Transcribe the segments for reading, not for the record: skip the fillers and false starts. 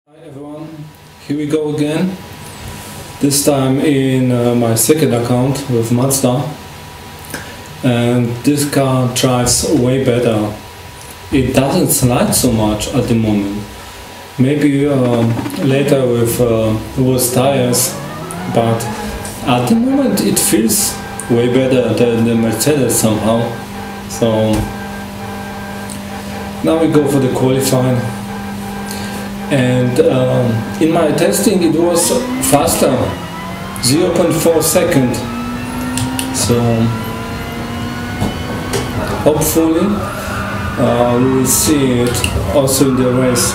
Hi everyone, here we go again. This time in my second account with Mazda, and this car drives way better. It doesn't slide so much at the moment. Maybe later with worse tires, but at the moment it feels way better than the Mercedes somehow. So now we go for the qualifying. And in my testing it was faster, 0.4 second. So hopefully we will see it also in the race.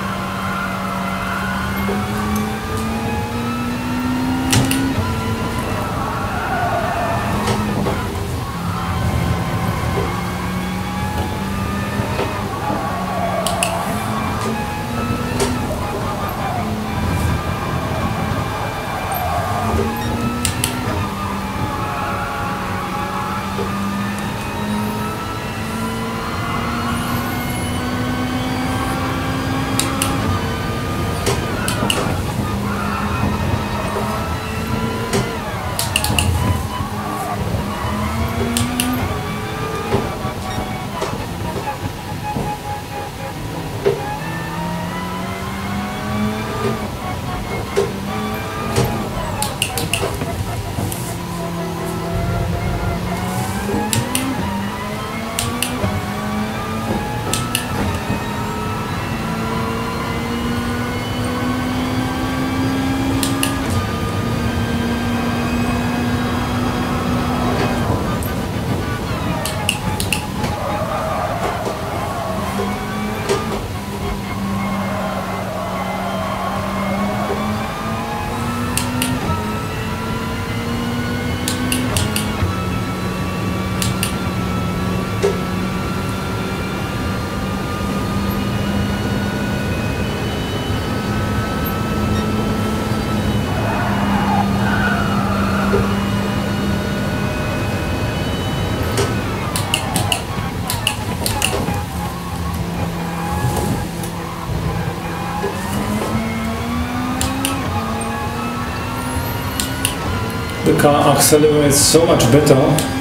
The car accelerates so much better,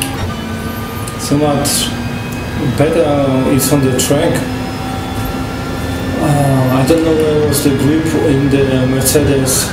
it's on the track. I don't know where was the grip in the Mercedes.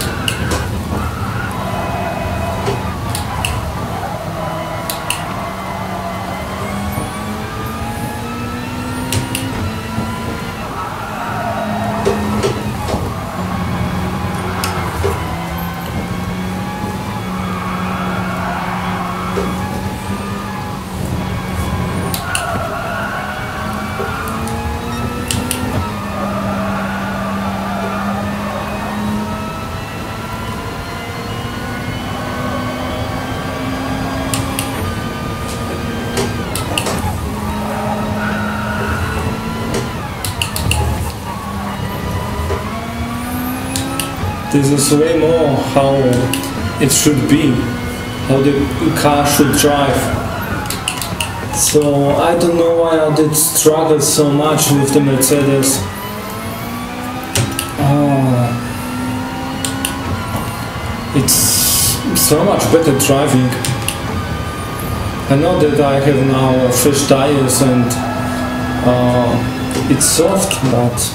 This is way more how it should be, how the car should drive. So I don't know why I did struggle so much with the Mercedes. It's so much better driving. I know that I have now fresh tires and it's soft, but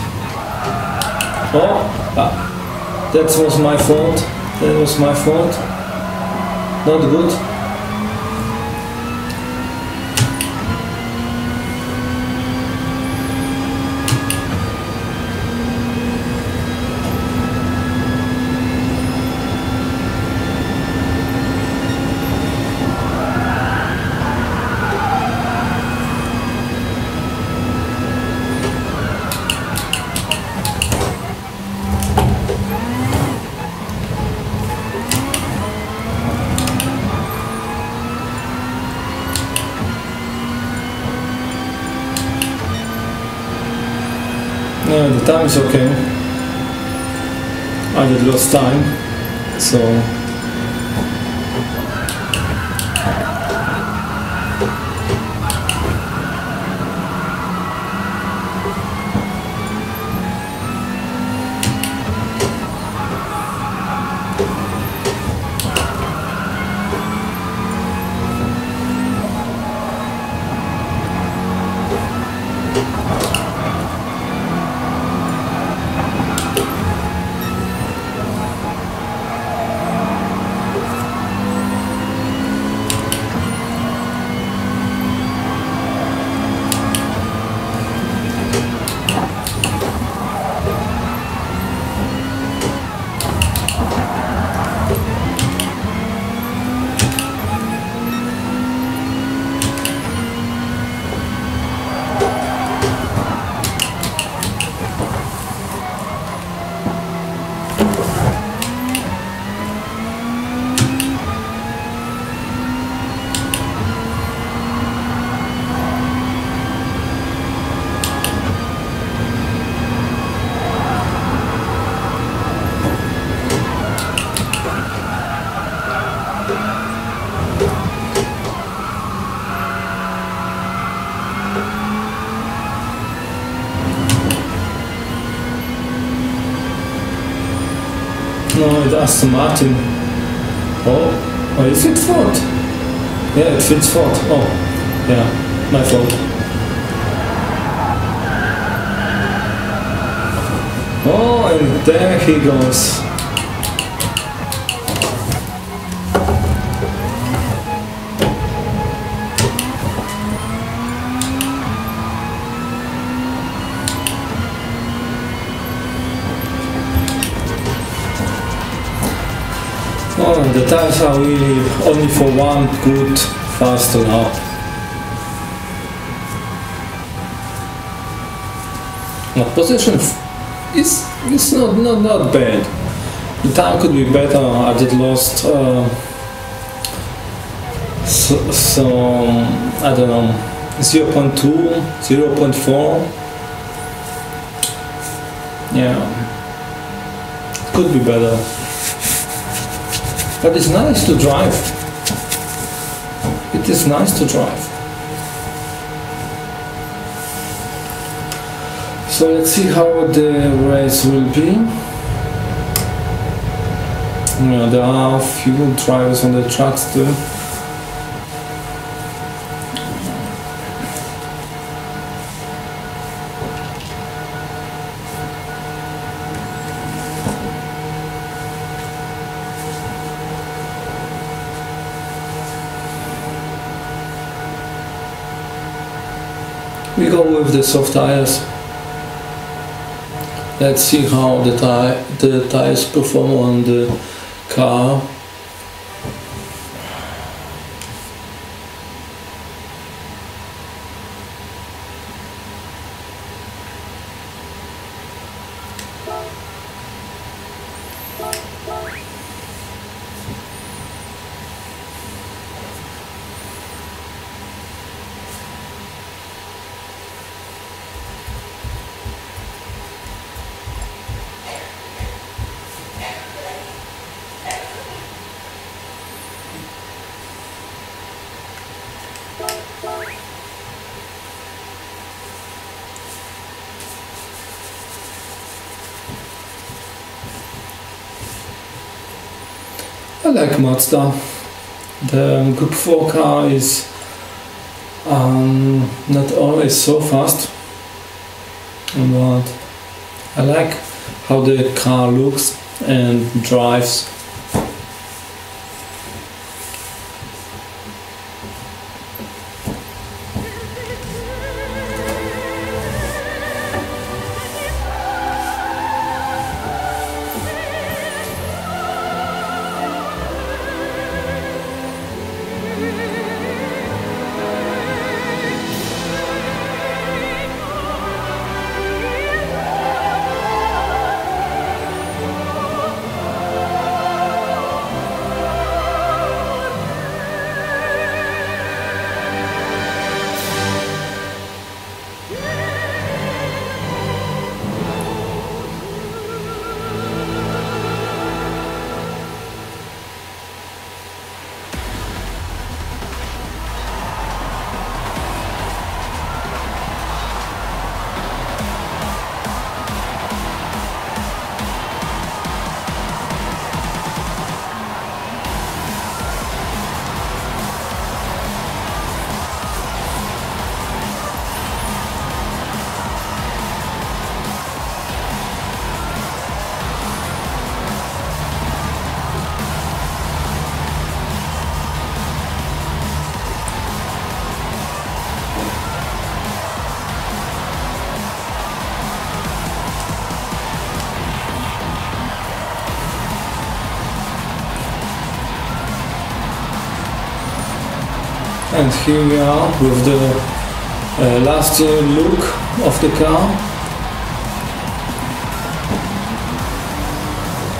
that was my fault. That was my fault. Not good. Yeah, the time is okay. I did lost time, so No, it's Aston Martin. Oh, is it Ford? Yeah, it fits Ford. Oh, yeah, my fault. Oh, and there he goes. Oh, the tires are really only for one good fast now. But position is not bad. The time could be better. I did lost so I don't know, 0.2, 0.4. Yeah, could be better. But it's nice to drive. It is nice to drive. So let's see how the race will be. Yeah, there are a few drivers on the tracks too. We go with the soft tires. Let's see how the tires perform on the car. I like Mazda. The Group 4 car is not always so fast, but I like how the car looks and drives. And here we are with the last look of the car.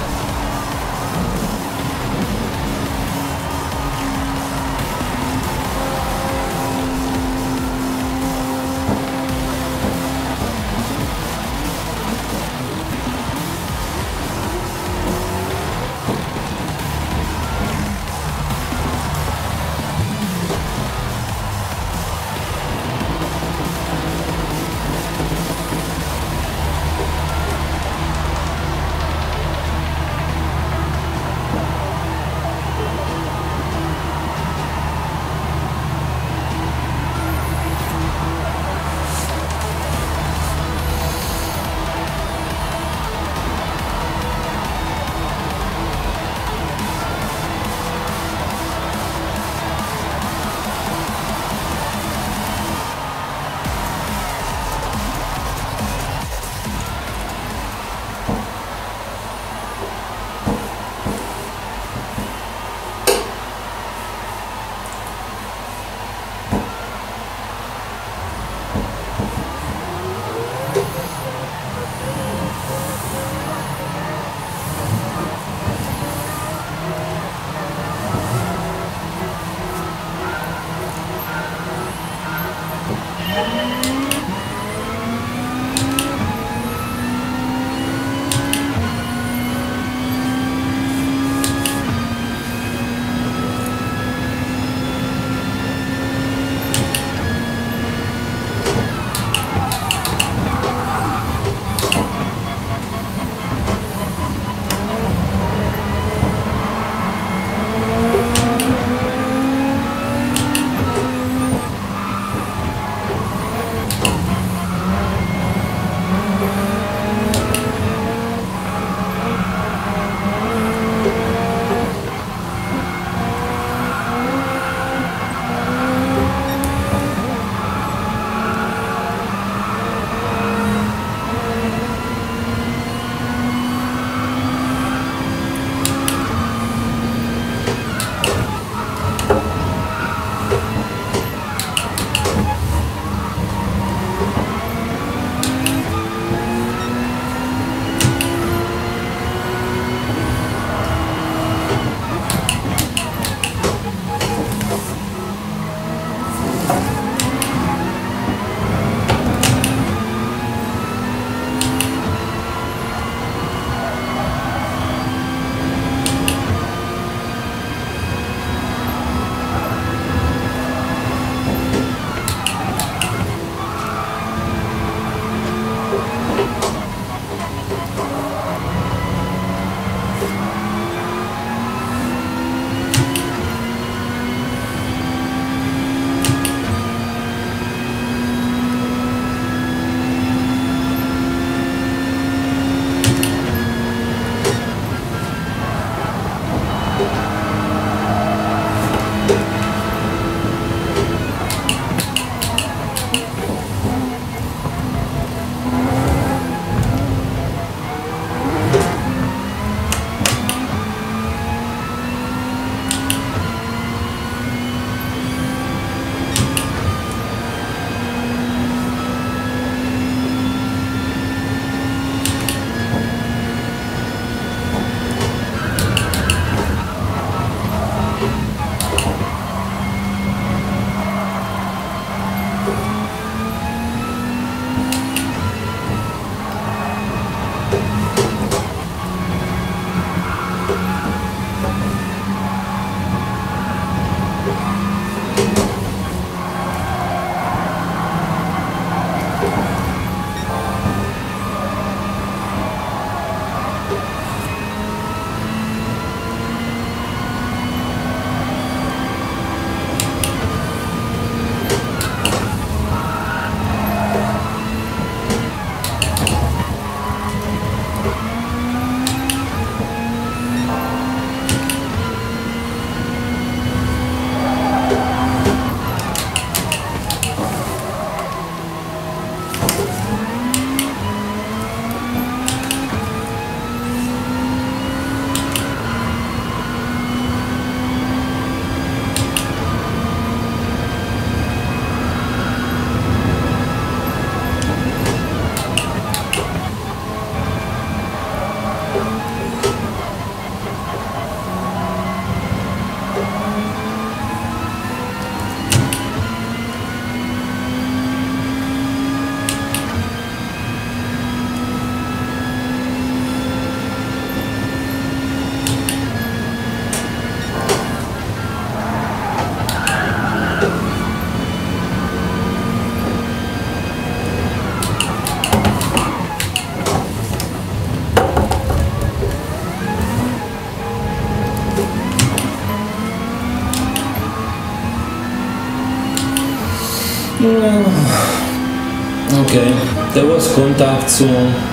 Okay, there was contact, so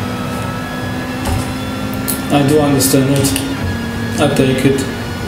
I do understand it. I take it.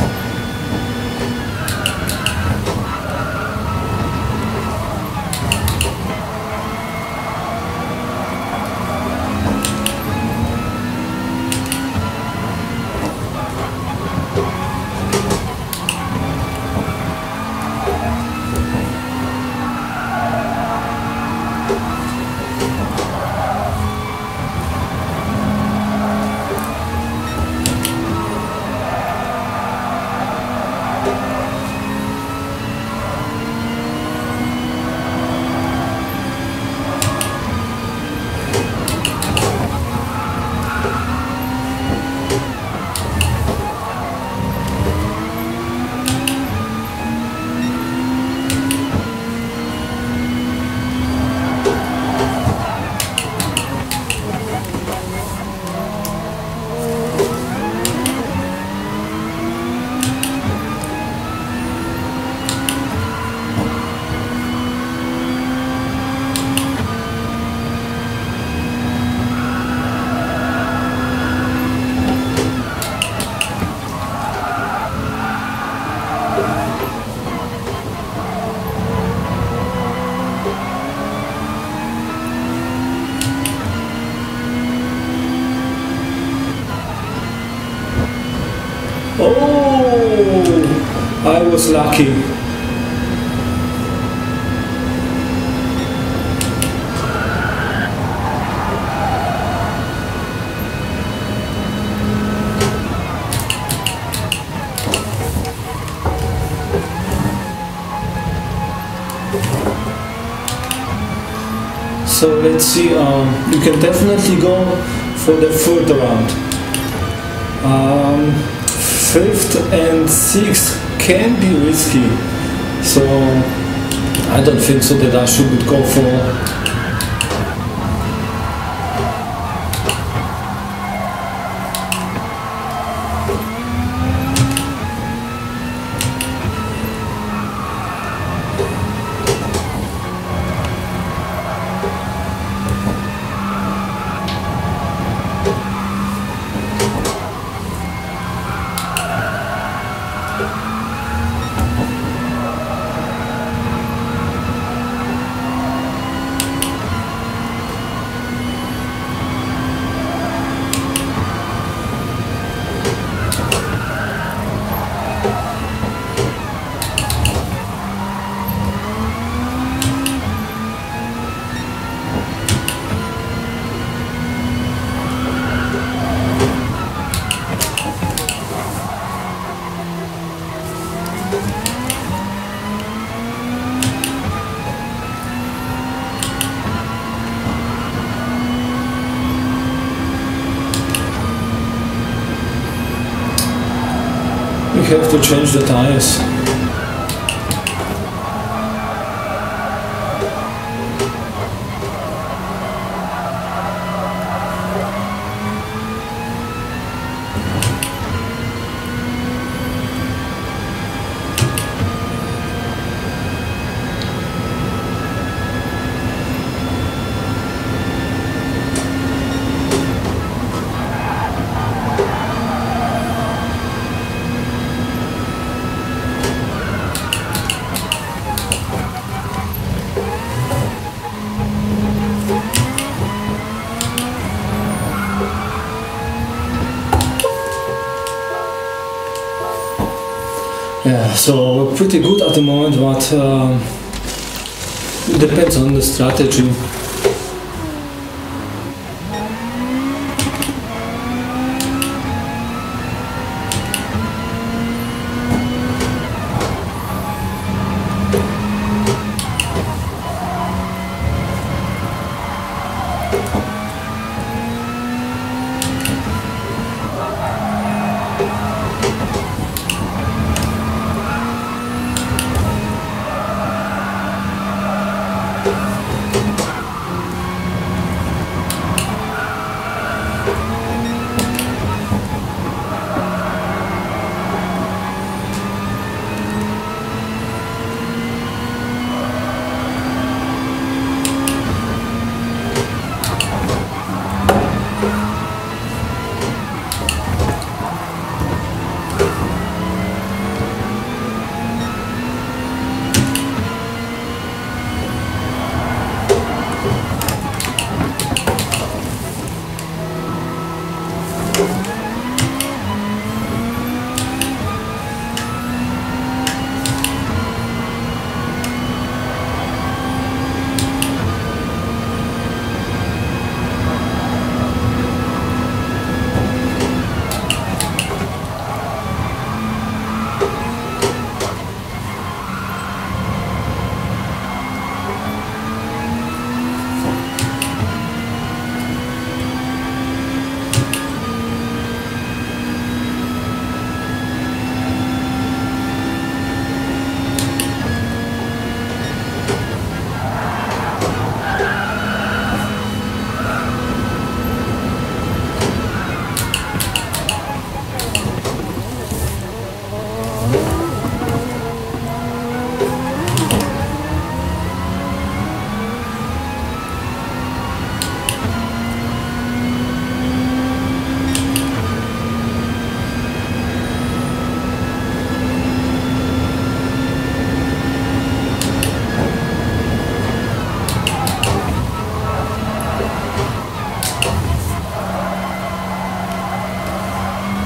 Oh, I was lucky. So let's see, you can definitely go for the third round. Fifth and sixth can be risky, so I don't think so that I should go for. We have to change the tires. Yeah, so we're pretty good at the moment, but it depends on the strategy.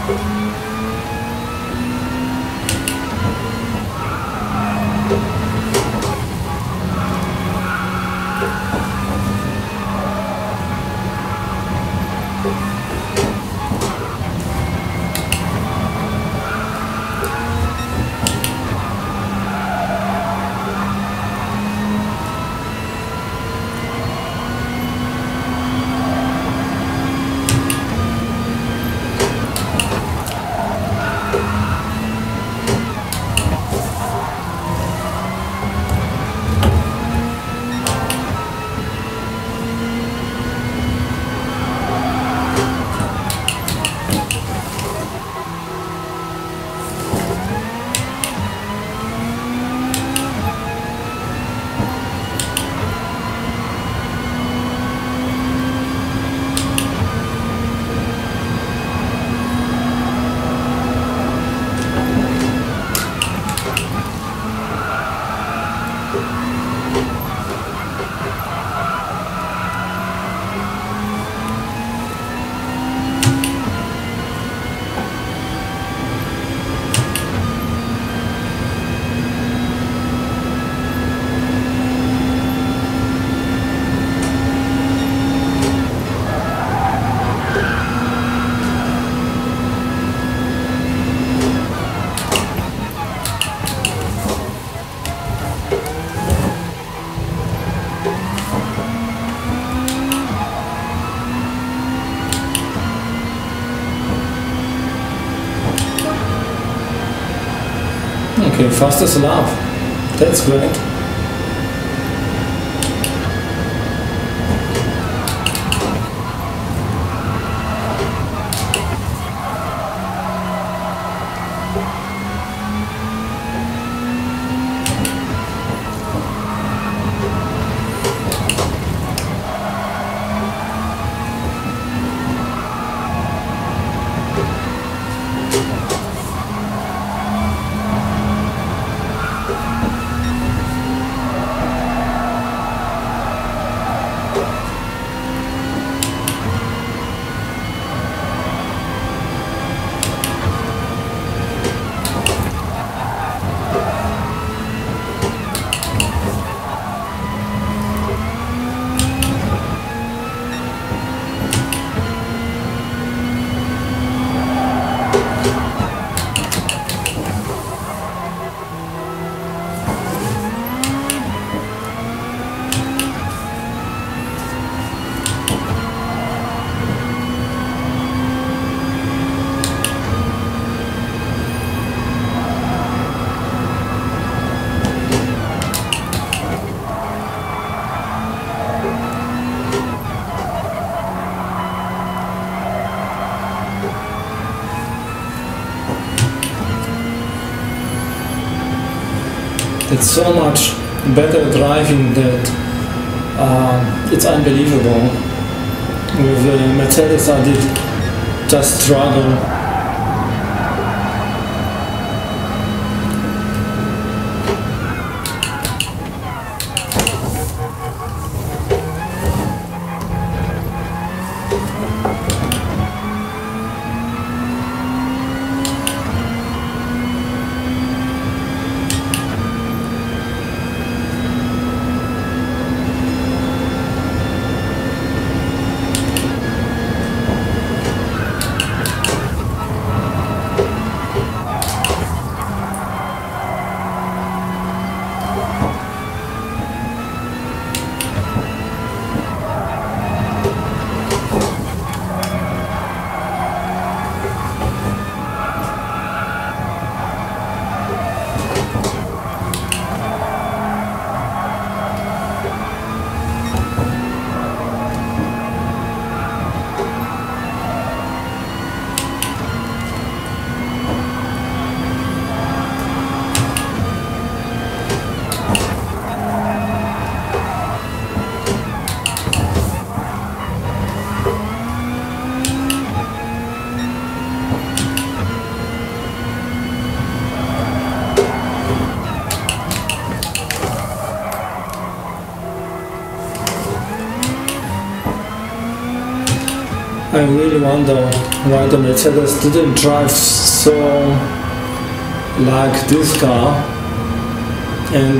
Okay, fastest lap. That's great. It's so much better driving that it's unbelievable. With Mercedes I did just struggle. I really wonder why the Mercedes didn't drive so like this car, and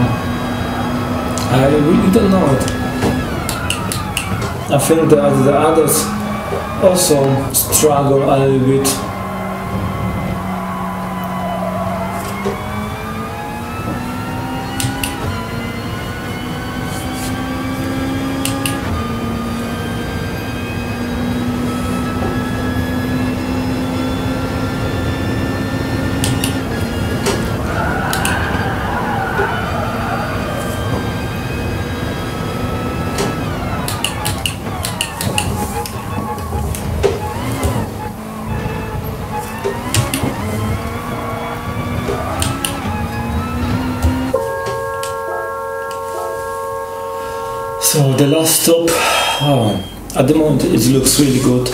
I really don't know it. I think that the others also struggle a little bit. So the last stop, at the moment it looks really good.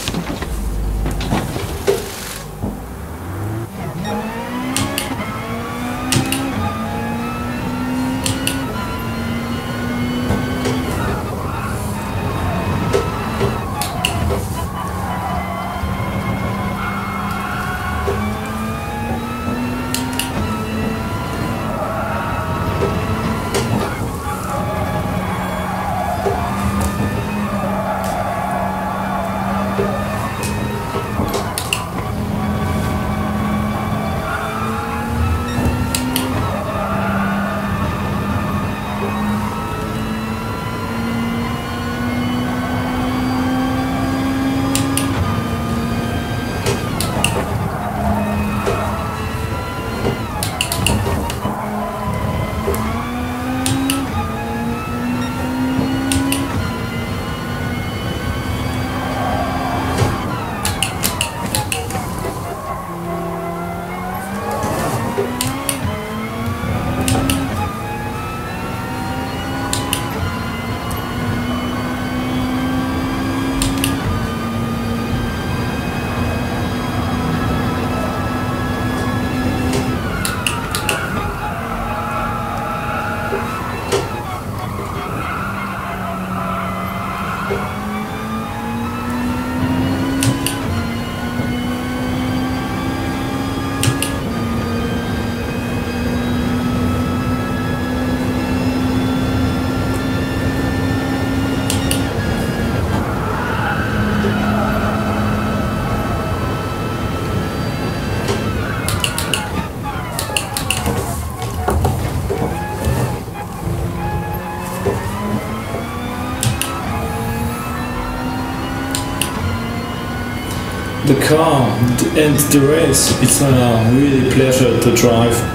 The car and the race, it's a really pleasure to drive.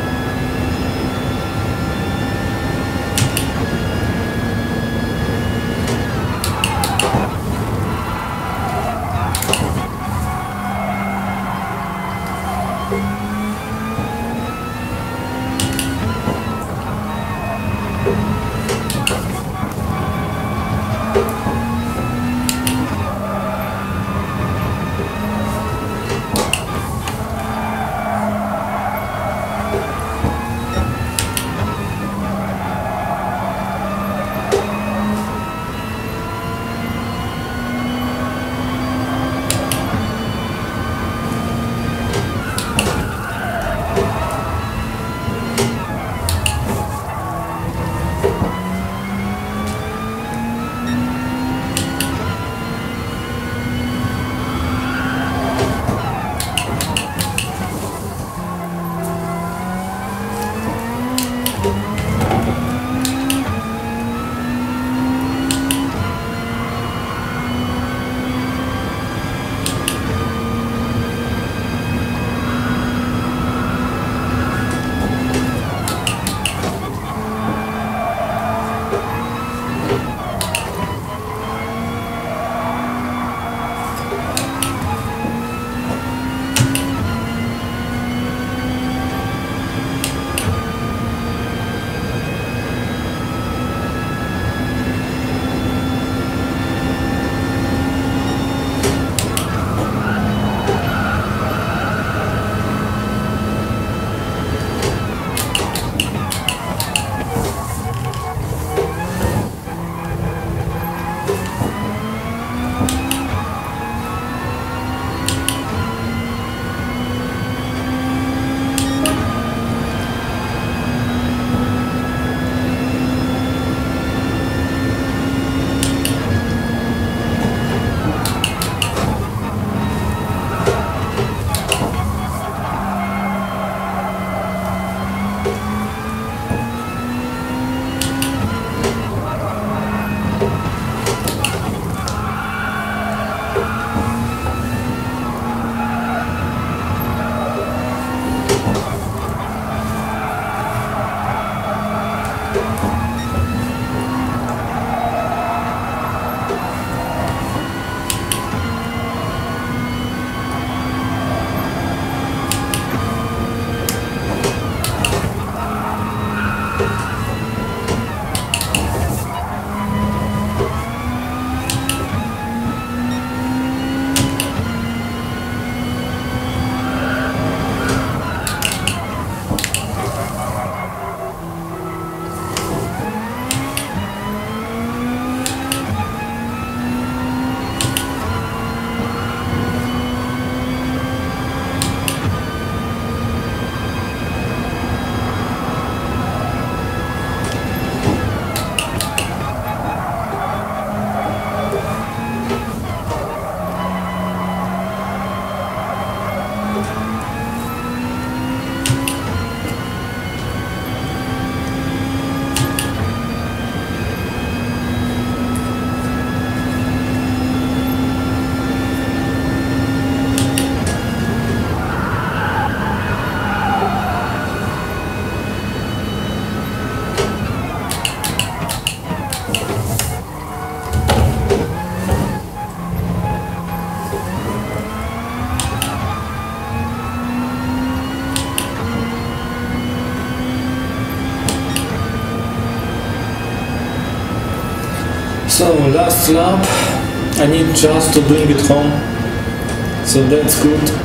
So last lap, I need just to bring it home, so that's good.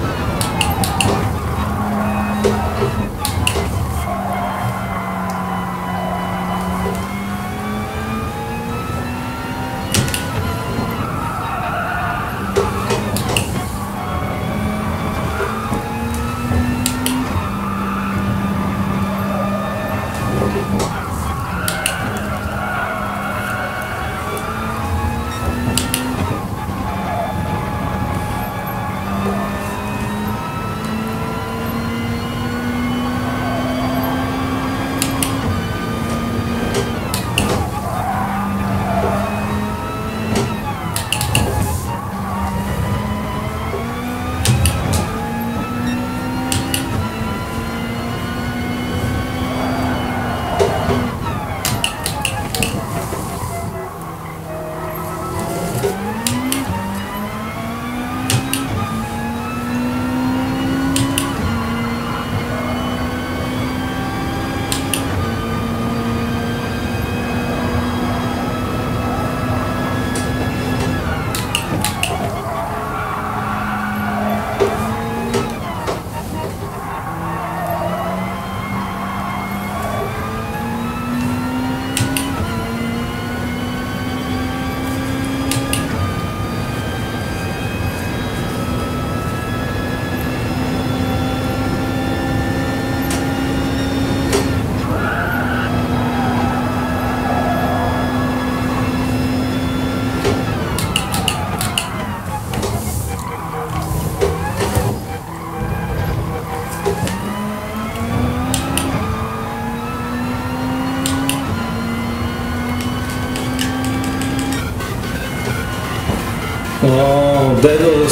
Wow, that was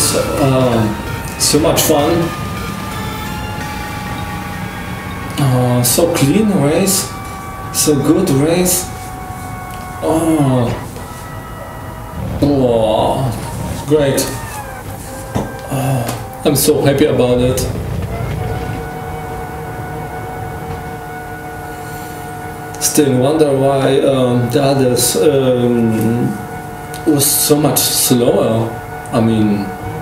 so much fun. So clean race, so good race. Oh, great. I'm so happy about it. Still wonder why the others was so much slower. I mean,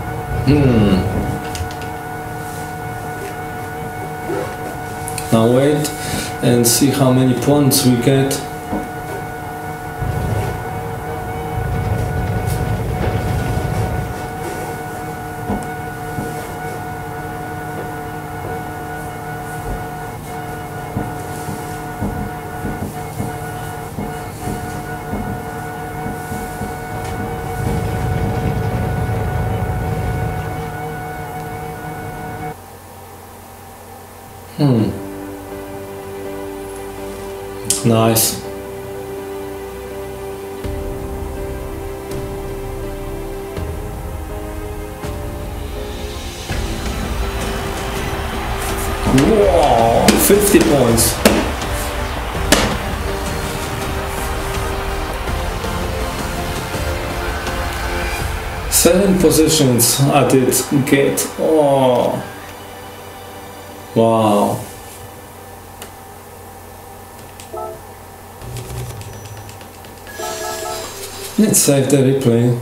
Now wait and see how many points we get. Nice. Wow, 50 points. Seven positions I did get. Oh, wow. Let's save the replay.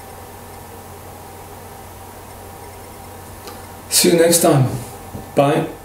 See you next time. Bye.